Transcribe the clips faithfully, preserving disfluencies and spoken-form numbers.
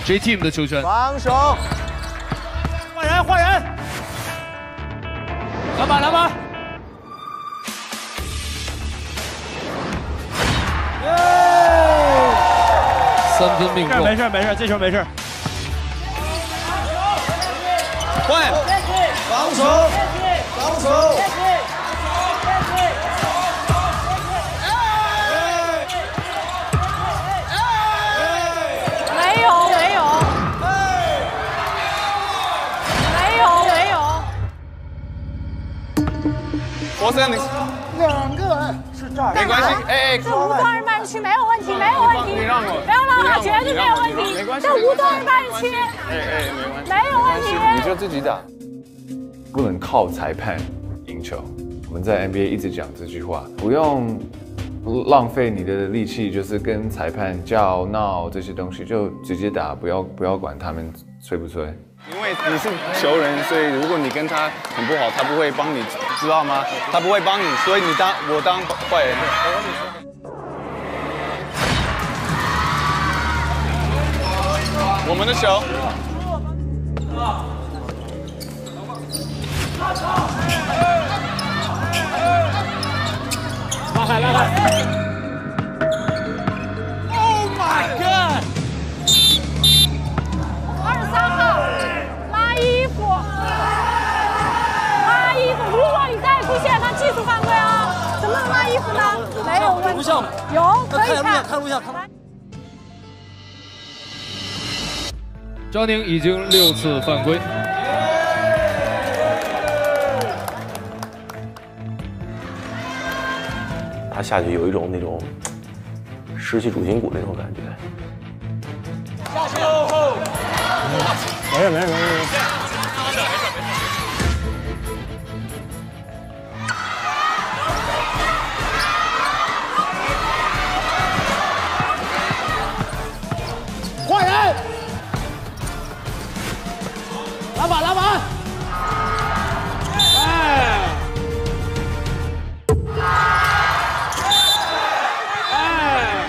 J Team 的球权。 防守。换人，换人。篮板，篮板。 三分命中。 没事没事，这球没事。换。防守，防守。 博森，你两个是这儿， 没关系，哎哎， 这无动人半区没有问题，没有问题， 你让我， 没有让我，绝对没有问题， 没关系， 这无动人半区， 哎哎，没关系， 没有问题， 你就自己打， 不能靠裁判赢球。我们在 N B A 一直讲这句话，不用浪费你的力气，就是跟裁判叫闹这些东西，就直接打，不要不要管他们吹不吹。 因为你是球人，所以如果你跟他很不好，他不会帮你，知道吗？他不会帮你，所以你当我当坏人。我们的球。 拉开，拉开。Oh my god！ 二十三号。 拉衣服，拉衣服！如果你再出现，那技术犯规啊！怎么能拉衣服呢？没有问题。有，可以看。 看录像，看。 张宁已经六次犯规。 他下去有一种那种失去主心骨那种感觉。 下去。没事没事没事没事。换人，篮板篮板，哎，哎。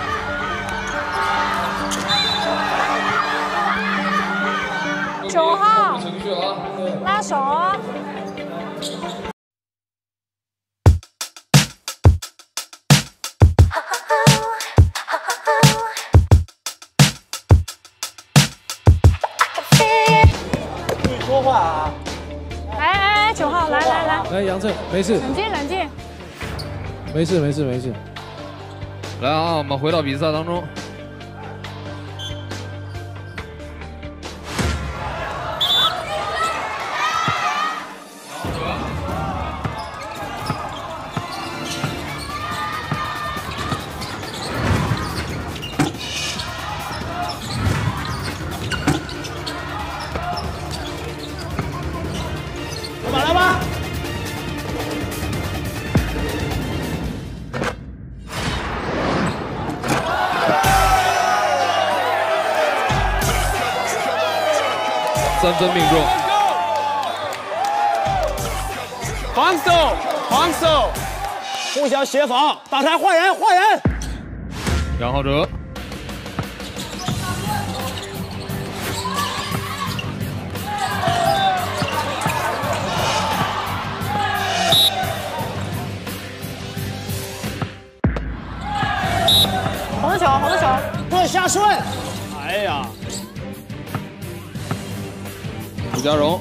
九号，拉手。 注意说话啊！ 哎哎，九号，来来来， 来杨正，没事， 冷静冷静， 没事没事没事。 来啊，我们回到比赛当中。 来吧！ 三分命中。 防守，防守，互相协防，打开换人，换人。 杨浩哲。 红的球，红的球， 顺下顺。哎呀， 朱家荣，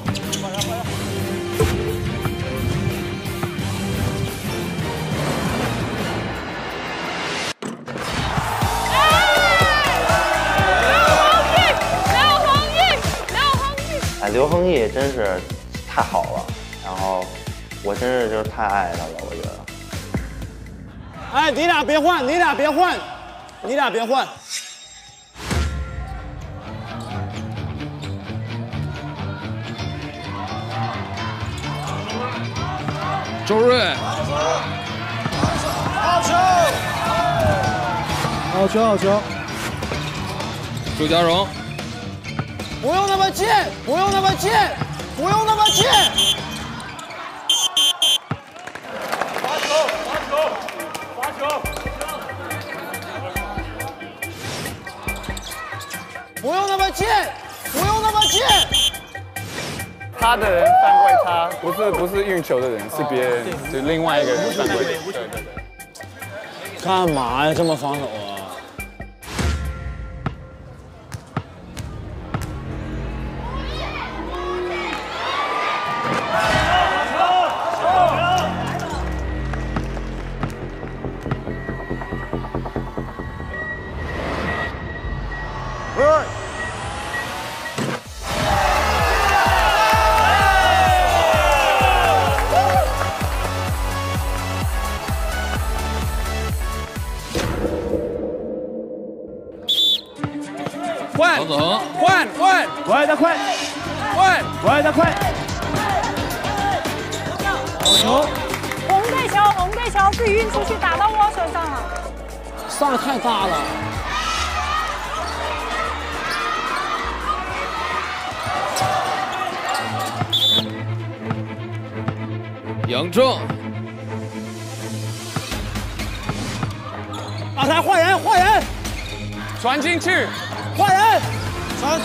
哎，刘恒毅真是太好了，然后我真是就是太爱他了，我觉得。 哎，你俩别换，你俩别换，你俩别换。 周睿， 好球， 好球，好球。 周家荣， 不用那么近，不用那么近，不用那么近。罚球，罚球，罚球。 不用那么近，不用那么近。 他的人犯规他，不是不是运球的人，是别人，就另外一个人犯规。对对对。 干嘛呀？这么防守啊？ 换，黄子恒， 换换，快的快，换，快的快。好球！ 红队球，红队球被运出去，打到我手上了。 上的太大了。 杨正， 把他换人，换人， 传进去， 换人，传。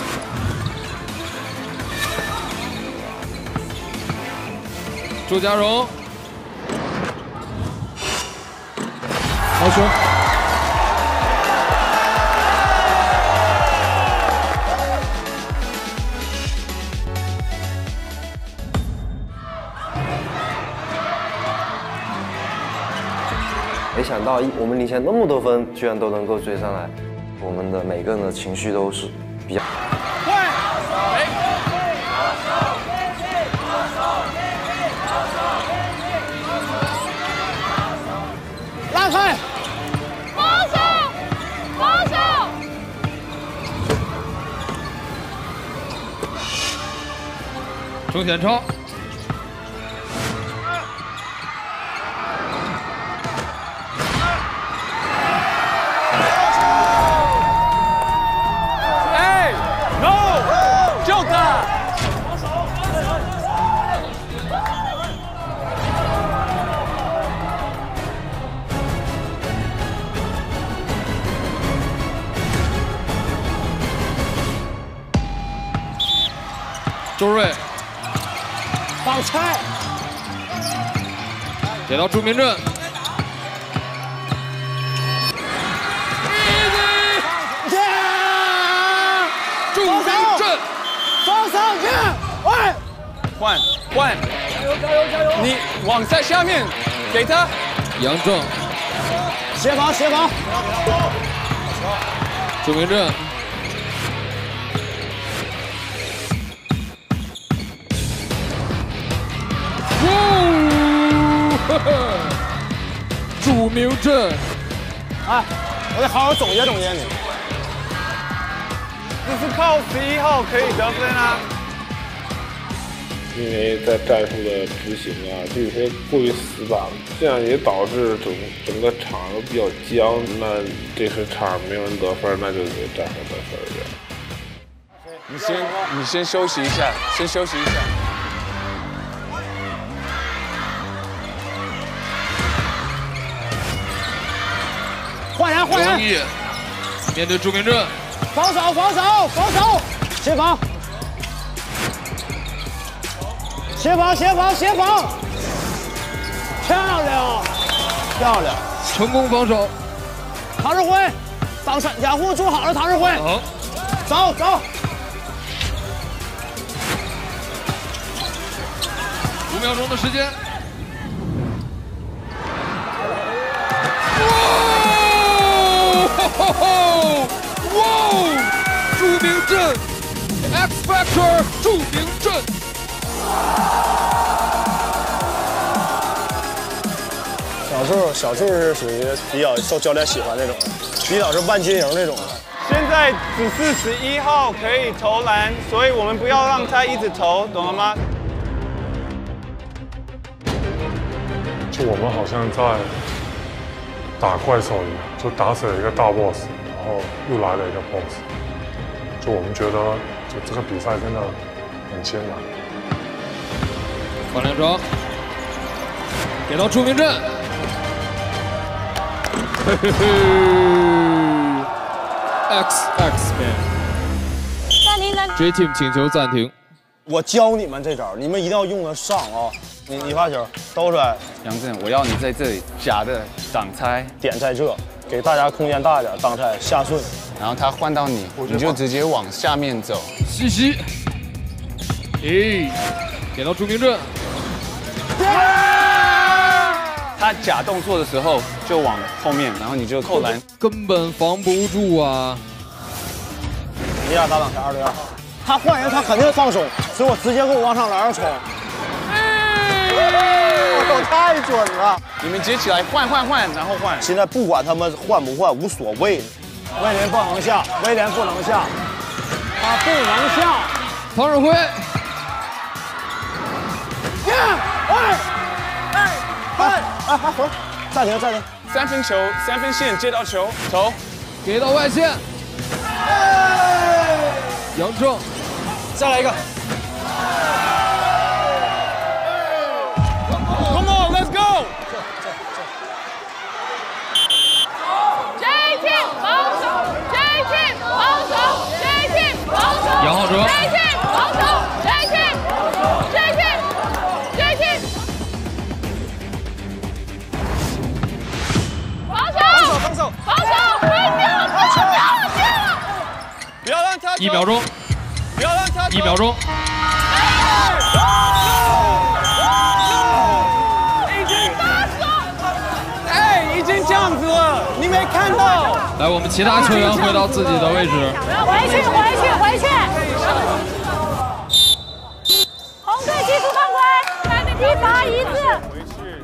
朱家荣， 好球！ 没想到我们领先那么多分，居然都能够追上来。我们的每个人的情绪都是比较。 拉开！ 防守，防守！ 钟显超。 周睿， 放菜， 给到朱明正，朱明正， 放上去，换， 换换， 加油加油加油！ 你网在下面，给他， 杨正， 协防协防， 朱明正。 朱明正， 哎，我得好好总结总结你。 这是靠十一号可以得分啊。 因为在战术的执行啊，就有些过于死板，这样也导致整整个场都比较僵。那这时场没有人得分，那就得战术得分这样。 你先你先休息一下，先休息一下。 换人换人！ 面对朱明正， 防守防守防守，协防，协防协防协防，漂亮漂亮， 成功防守。 唐世辉，当山掩护做好了，唐世辉， 好， 走走。 五秒钟的时间。 哇！朱明正 ，X Factor， 朱明正。 小柱，小柱是属于比较受教练喜欢那种，比较是万金油那种。 现在只是十一号可以投篮，所以我们不要让他一直投，懂了吗？ 就我们好像在打怪兽一样，就打死了一个大 boss。 然后又来了一个 boss， 就我们觉得，就这个比赛真的很艰难。 方亮庄给到朱明正，嘿嘿嘿 ，X X Man。 J Team 请求暂停。 我教你们这招，你们一定要用得上啊！你你发球兜出来， 杨震，我要你在这里假的挡拆， 点在这，给大家空间大一点，挡拆下顺。 然后他换到你，你就直接往下面走。 西西，诶，点到朱明正。 他假动作的时候就往后面，然后你就扣篮， 根本防不住啊！ 你俩打挡拆二对二。 他换人，他肯定放松，所以我直接给我往上篮上冲。我太准了！ 你们接起来换换换，然后换。 现在不管他们换不换无所谓，威廉不能下，威廉不能下，他不能下。 唐日辉， 呀，哎，哎，哎，哎，回，暂停暂停。 三分球，三分线接到球，投， 给到外线。哎，杨正。 再来一个 ！Come on, let's go! J Team 防守 ，J Team 防守 ，J Team 防守。 杨浩哲 ，J Team 防守 ，J Team，J Team，J Team。防守， 防守， 防守，不要掉，不要掉，掉了！ 不要让他一秒钟。 不要让他一秒钟。 已经哎，已经这样子了，你没看到？ 来，我们其他球员回到自己的位置。 回去，回去，回去。红队技术犯规，一罚一字。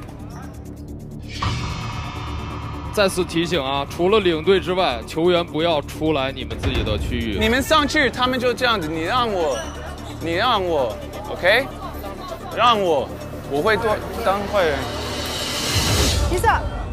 再次提醒啊，除了领队之外，球员不要出来你们自己的区域。 你们上去，他们就这样子，你让我，你让我 ，OK， 让我，我会多当坏人。 一次。